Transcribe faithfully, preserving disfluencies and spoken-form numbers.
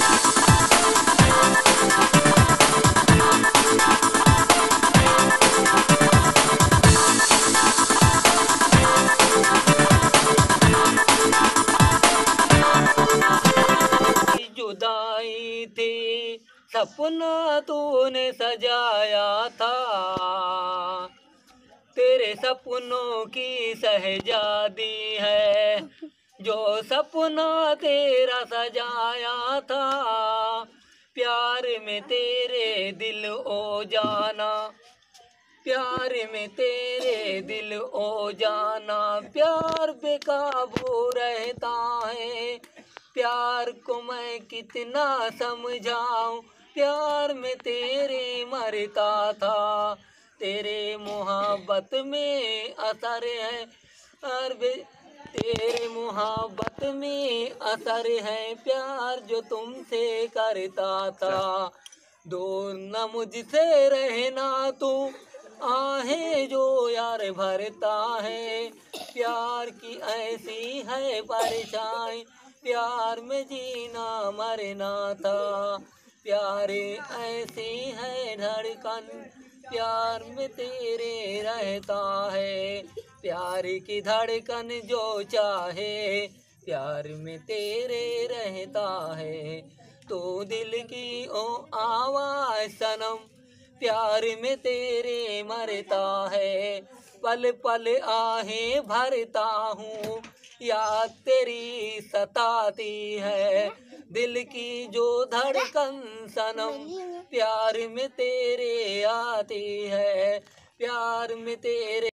जुदाई थी सपना तूने सजाया था, तेरे सपनों की शहजादी है जो सपना तेरा सजाया था। प्यार में तेरे दिल ओ जाना, प्यार में तेरे दिल ओ जाना, प्यार बेकाबू रहता है। प्यार को मैं कितना समझाऊं, प्यार में तेरे मरता था। तेरे मोहब्बत में असर है और बे तेरे मोहब्बत में असर है, प्यार जो तुमसे करता था। दूर न मुझसे रहना तू, आहें जो यार भरता है। प्यार की ऐसी है परछाई, प्यार में जीना मरना था। प्यार ऐसी है धड़कन, प्यार में तेरे रहता है। प्यार की धड़कन जो चाहे, प्यार में तेरे रहता है। तो दिल की ओ आवाज़ सनम, प्यार में तेरे मरता है। पल पल आहें भरता हूँ, याद तेरी सताती है। दिल की जो धड़कन सनम, प्यार में तेरे आती है। प्यार में तेरे